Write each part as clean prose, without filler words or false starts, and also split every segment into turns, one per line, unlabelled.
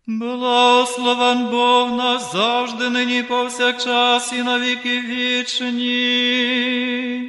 Благословен Бог наш завжди, нині повсякчас і на віки вічні.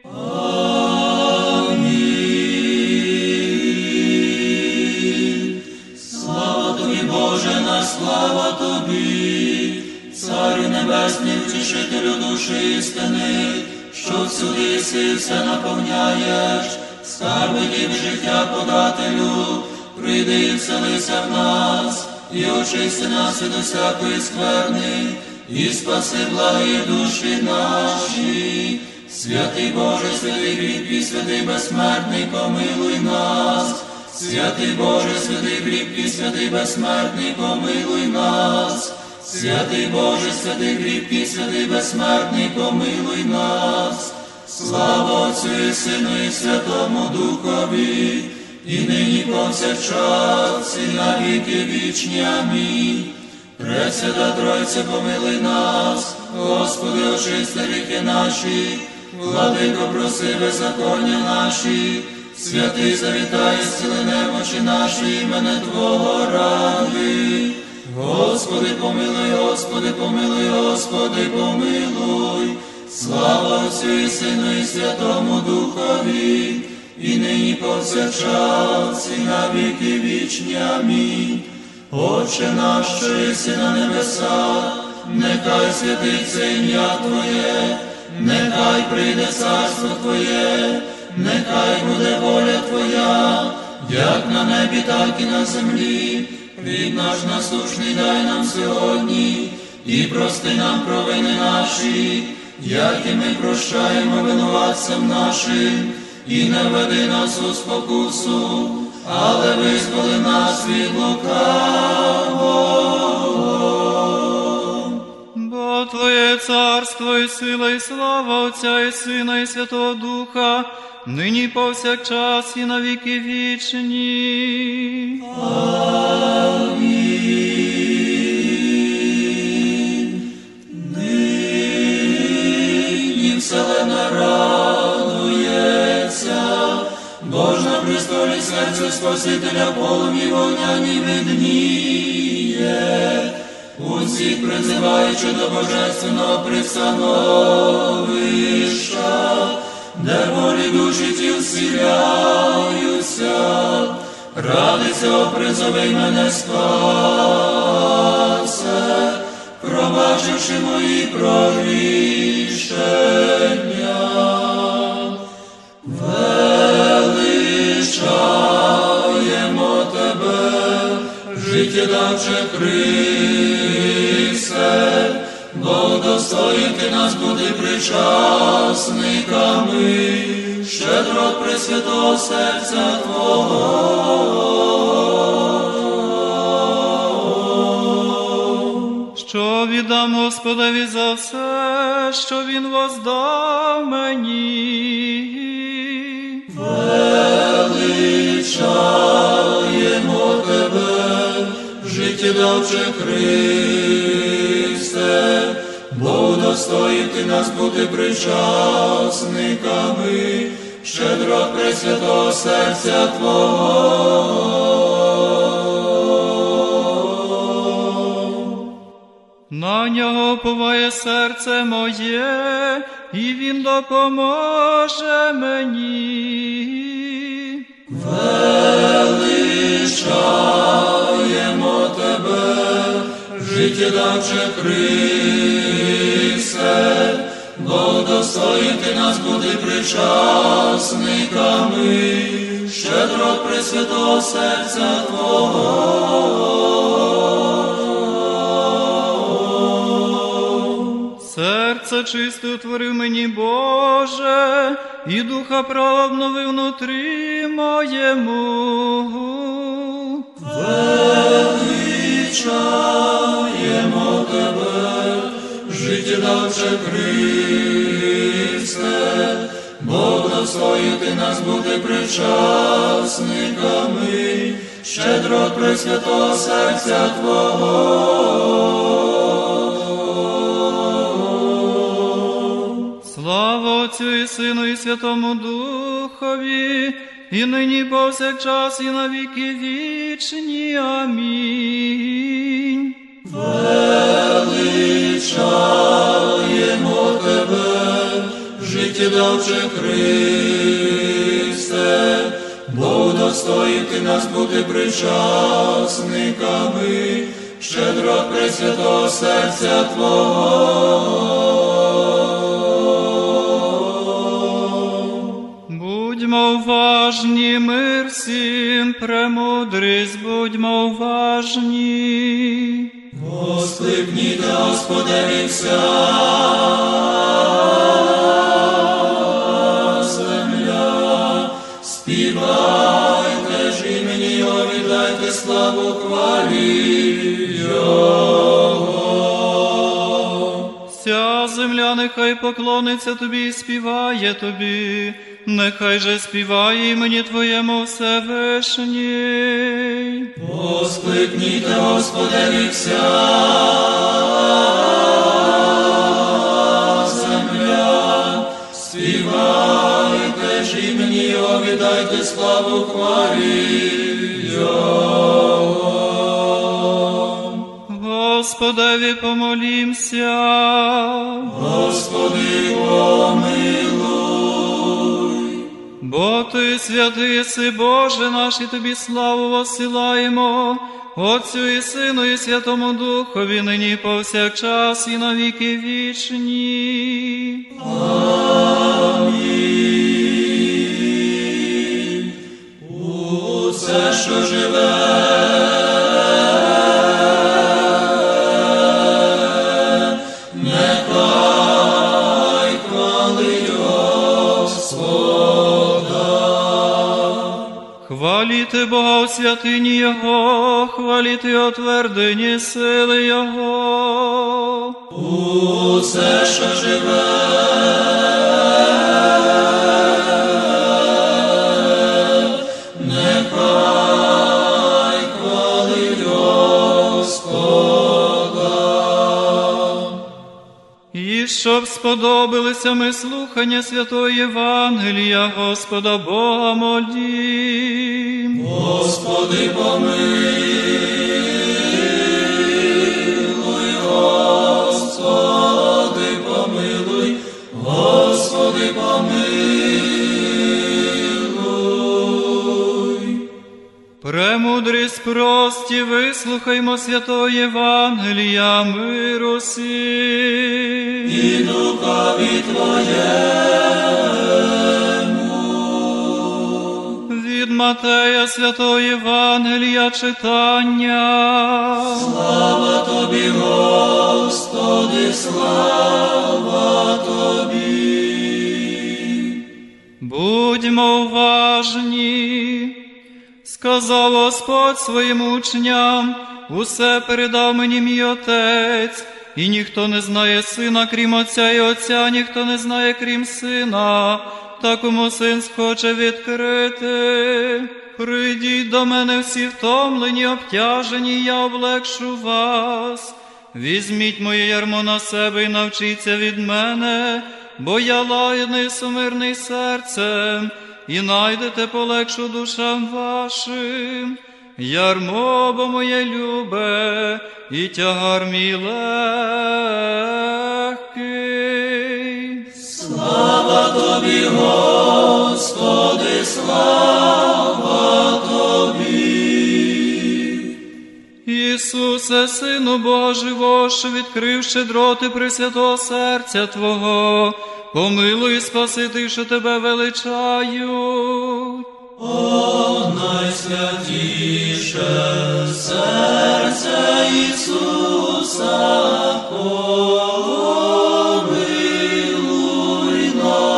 Амінь. Слава тобі, Боже наш, слава тобі, Царю небесний, втішителю душі істини, що всюди єси, все наповняєш, скарби дів життя подателю, прийди і вселися в нас, і очисти нас від усякої скверни, і спаси благі душі наші. Святий Боже, святий кріпкий, святий безсмертний, помилуй нас. Святий Боже, святий кріпкий, святий безсмертний, помилуй нас. Святий Боже, святий кріпкий, святий безсмертний, помилуй нас. Слава Отцю і Сину і Святому Духові, і нині повсякчас, і на віки вічні. Амінь. Пресвята Тройця, помилуй нас, Господи, очисти гріхи наші, Владико, прости беззаконня наші, святий завітай, зціли немочі наші, імени Твого ради. Господи, помилуй, Господи, помилуй, Господи, помилуй. Слава Отцю і Сину і Святому Духові, і нині повсякчас, і на віки вічні. Амінь. Отче наш, що єси на небесах, нехай святиться ім'я Твоє, нехай прийде царство Твоє, нехай буде воля Твоя, як на небі, так і на землі. Хліб наш насущний дай нам сьогодні, і прости нам провини наші, як і ми прощаємо винуватцям нашим, і не веди нас у спокусу, але визволи нас від лукавого.
Бо Твоє царство і сила, і слава Отця і Сина, і Святого Духа, нині повсякчас, і на віки вічні.
Амінь. Нині вселена радується, Бож на престолі серця Спасителя, полум'ї вогняні видніє, усіх призиваючи до божественного пристановища, де волі душі ті вселяються. Ради цього призови мене, спасе, пробачивши мої прогрішення. Величаємо Тебе, життєдавче Христе, бо достоїн Ти нас бути причасниками щедрот Пресвятого серця Твого.
Що віддам Господеві за все, що Він воздав мені.
Величаємо Тебе, життєдавче Христе, бо удостоїв Ти нас бути причасниками щедрот Пресвятого серця Твого.
На нього уповає серце моє, і Він допоможе мені.
Величаємо Тебе, життєдавче Христе, бо достоїв Ти нас бути причасниками щедрот Пресвятого серця Твого.
Серце чисте утворив мені, Боже, і духа права обновив внутрі моєму.
Величаємо Тебе, життєдавче Христе, бо достоїв Ти нас бути причасниками щедрот Пресвятого серця Твого.
Слава Отцю і Сину і Святому Духові, і нині повсякчас, і на віки вічні. Амінь.
страждавши Христе, бо удостоїв ти нас бути причасниками щедрот пресвятого серця Твого.
Будьмо уважні, мир всім, премудрість, будьмо уважні.
Воскликніте Господеві вся земля, співайте ж імені Його, віддайте славу хвалі Його.
Вся земля нехай поклониться Тобі і співає Тобі, нехай же співає імені Твоєму Всевишній.
Воскликніте Господеві вся земля, співайте ж імені Його, віддайте славу хвалі Його.
Господеві помолімся.
Господи, помилуй.
Бо Ти святий єси, Боже наш, і Тобі славу воссилаємо, Отцю і Сину, і Святому Духові, нині і повсякчас, і на віки вічні.
Амінь. Усе, що живе, нехай хвалить Господа.
Хваліти Бога у святині Його, хваліти о твердині сили Його.
Усе, що живе, нехай хвалить Господа.
І щоб сподобалися ми слухання святого Євангелія, Господа Бога молім.
Господи, помилуй, Господи, помилуй, Господи, помилуй.
Премудрість прості, вислухаймо святого Євангелія, миру сім.
І духові Твоєму.
Від Матея святого Євангелія читання.
Слава Тобі, Господи, слава Тобі.
Будьмо уважні. Сказав Господь своїм учням, усе передав мені мій Отець, і ніхто не знає Сина, крім Отця, і Отця ніхто не знає, крім Сина, та кому Син схоче відкрити. Прийдіть до мене всі втомлені, обтяжені, я облегшу вас. Візьміть моє ярмо на себе і навчіться від мене, бо я лагідний, сумирний серцем, і найдете полегшу душам вашим. Ярмо бо моє любе, і тягар мій легкий.
Слава Тобі, Господи, слава Тобі.
Ісусе, Сину Бога живого, що відкрив щедроти пресвятого серця Твого, помилуй і спаси тих, що Тебе величають.
О, найсвятіше серце Ісуса, помилуй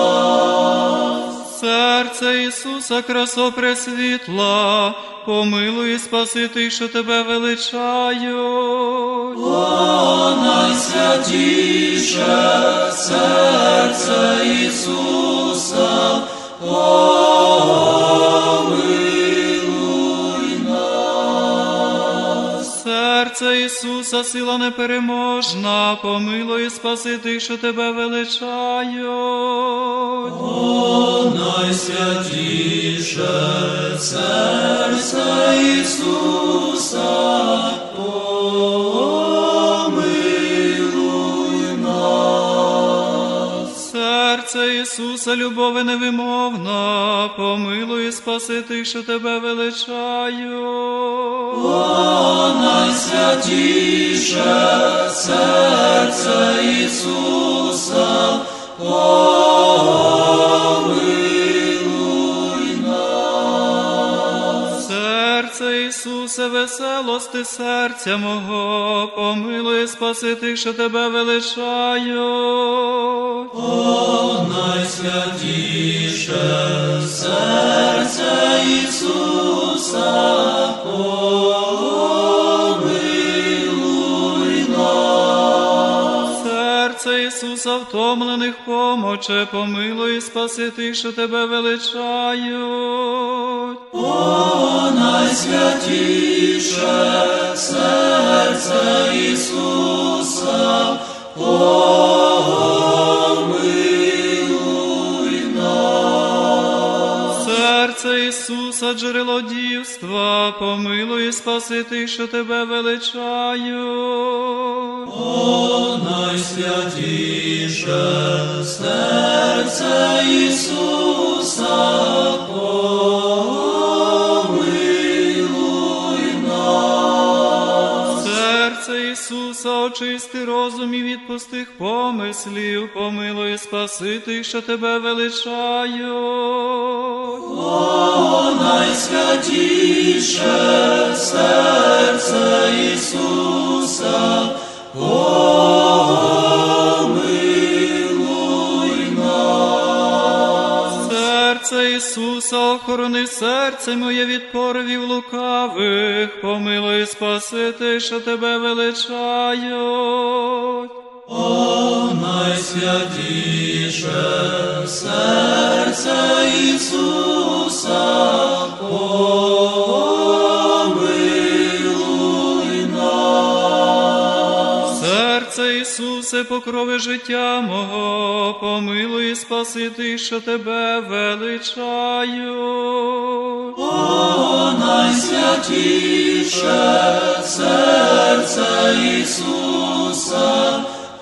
нас.
Серце Ісуса, красо пресвітла, помилуй і спаси тих, що Тебе величають.
О, найсвятіше серце Ісуса, помилуй нас.
Серце Ісуса, сила непереможна, помилуй і спаси тих, що Тебе величають.
О, найсвятіше серце Ісуса, помилуй нас.
Серце Ісуса, любове невимовна, помилуй і спаси тих, що тебе величаю.
О, найсвятіше серце Ісуса, помилуй нас.
Серце Ісусе, веселости серця мого, помилуй і спаси тих, що тебе величають.
О, найсвятіше серце Ісуса, помилуй нас.
Серце Ісуса, втомлених помоче, помилуй і спаси тих, що тебе величають.
О, найсвятіше серце Ісуса, помилуй нас.
Серце Ісуса, джерело дівства, помилуй і спаси тих, що тебе величають.
О, найсвятіше серце Ісуса, помилуй нас.
Серце Ісуса, очисти розум і відпусти помислів, помилуй і спаси тих, що тебе величають.
О, найсвятіше серце Ісуса, помилуй нас.
Серце Ісуса, охорони серце моє від поривів лукавих, помилуй і спаси тих, що тебе величають.
О, найсвятіше серце Ісуса, помилуй нас.
Серце Ісусе, покрови життя мого, помилуй і спаси тих, що тебе величають.
О, найсвятіше серце Ісуса,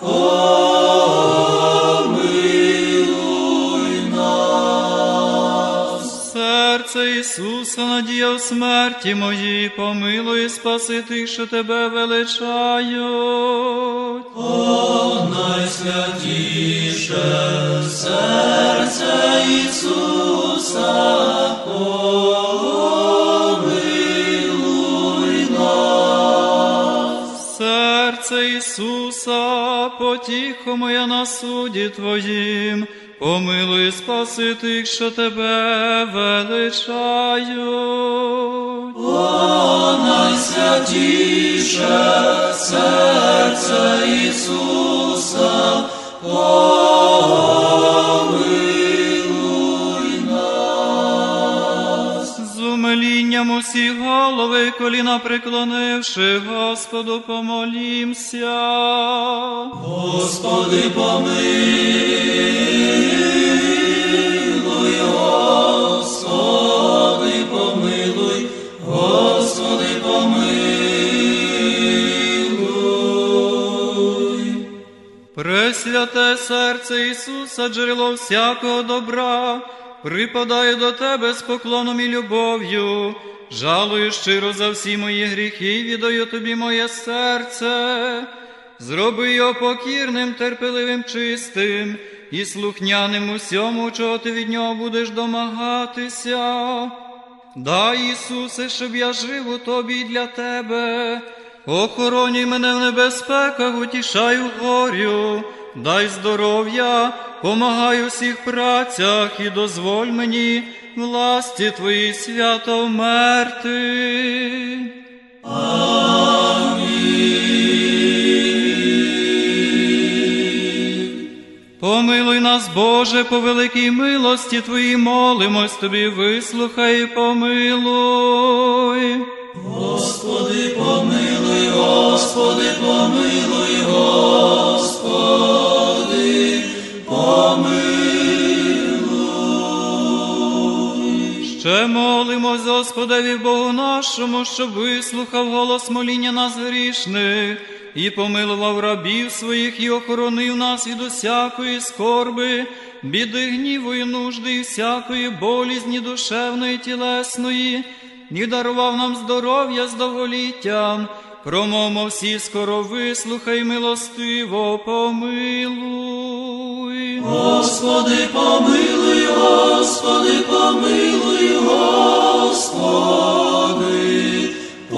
помилуй нас.
Серце Ісуса, надія в смерті моїй, помилуй і спаси тих, що тебе величають.
О, найсвятіше серце Ісуса, помилуй нас.
Серце Ісуса, потіхо моя на суді Твоїм, помилуй і спаси тих, що тебе величають.
О, найсвятіше серце Ісуса, помилуй нас.
З умилінням усі голови, коліна преклонивши, Господу помолімся.
Господи, помилуй, Господи, помилуй, Господи, помилуй.
Пресвяте серце Ісуса, джерело всякого добра, припадає до Тебе з поклоном і любов'ю, жалую щиро за всі мої гріхи, віддаю Тобі моє серце. Зроби його покірним, терпеливим, чистим і слухняним усьому, чого ти від нього будеш домагатися. Дай, Ісусе, щоб я жив у Тобі і для Тебе. Охоронюй мене в небезпеках, утішай у горю. Дай здоров'я, помагай у всіх працях і дозволь мені власті Твоїй свято вмерти. Помилуй нас, Боже, по великій милості Твоїй молимось Тобі, вислухай і помилуй.
Господи, помилуй, Господи, помилуй, Господи, помилуй.
Ще молимось Господеві Богу нашому, щоб вислухав голос моління нас грішних, і помилував рабів своїх, і охоронив нас від усякої скорби, біди, гніву і нужди, і всякої болізні душевної, тілесної, і дарував нам здоров'я з довголіттям. Промовмо всі, скоро вислухай, милостиво помилуй.
Господи, помилуй, Господи, помилуй, Господи,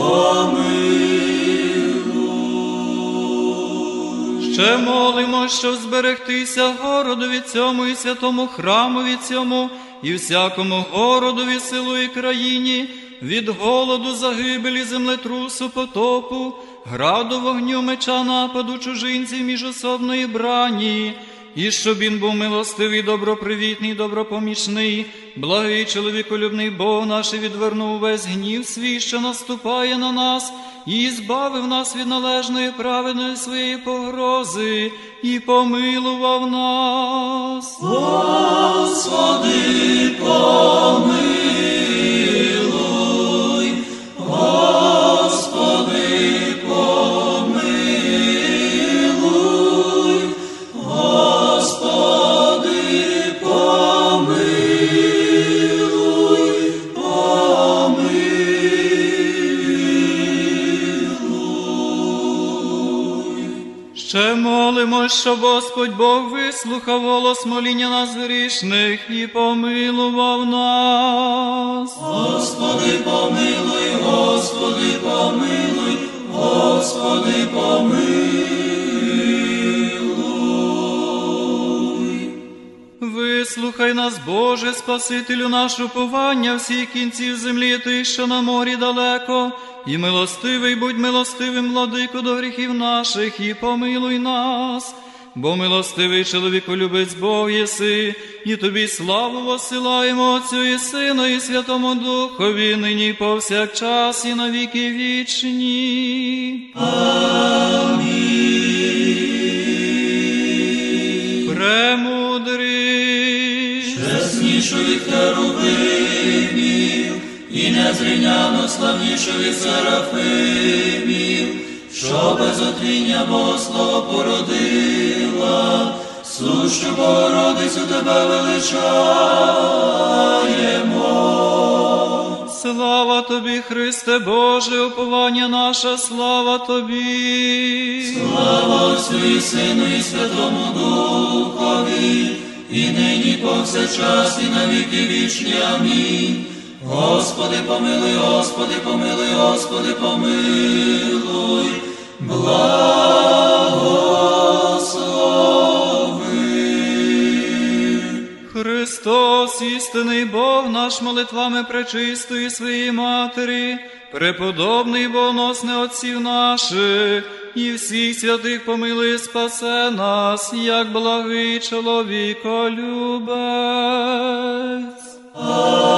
помилуй.
Ще молимо, щоб зберегтися городові цьому і святому храмові цьому, і всякому городові, селу і країні, від голоду, загибелі, землетрусу, потопу, граду, вогню, меча, нападу, чужинців, міжособної брані, і щоб він був милостивий, добропривітний, добропомічний, благий, чоловіколюбний Бог наш, і відвернув весь гнів свій, що наступає на нас, і збавив нас від належної праведної своєї погрози, і помилував нас.
Господи, помилуй, Господи, помилуй, Господи, помилуй, помилуй.
Ще молимо, щоб Господь Бог вислухав голос моління нас грішних і помилував нас.
Господи, помилуй, Господи, помилуй, Господи, помилуй.
Вислухай нас, Боже, Спасителю наш, уповання всіх кінців землі, Ти, що на морі далеко, і милостивий, будь милостивим, владико, до гріхів наших, і помилуй нас. Бо милостивий чоловіколюбець Бог єси, і Тобі славу воссилаємо Отцю і Сину, і Святому Духові, нині повсякчас, і на віки вічні.
Амінь.
Премудрий,
Чеснішу від херувимів, і незрівняно славнішу від серафимів, що без отління Богослова породила, сущу Богородицю Тебе величаємо.
слава Тобі, Христе Боже, уповання наша, слава Тобі.
Слава Отцю і Сину і Святому Духові, і нині повсякчас, і на віки вічні. Амінь. Господи, помилуй, Господи, помилуй, Господи, помилуй, благослови.
Христос, істинний Бог наш, молитвами пречистої своєї Матері, преподобний богоносний отців наших, і всіх святих помилуй, і спасе нас, як благий чоловіколюбець.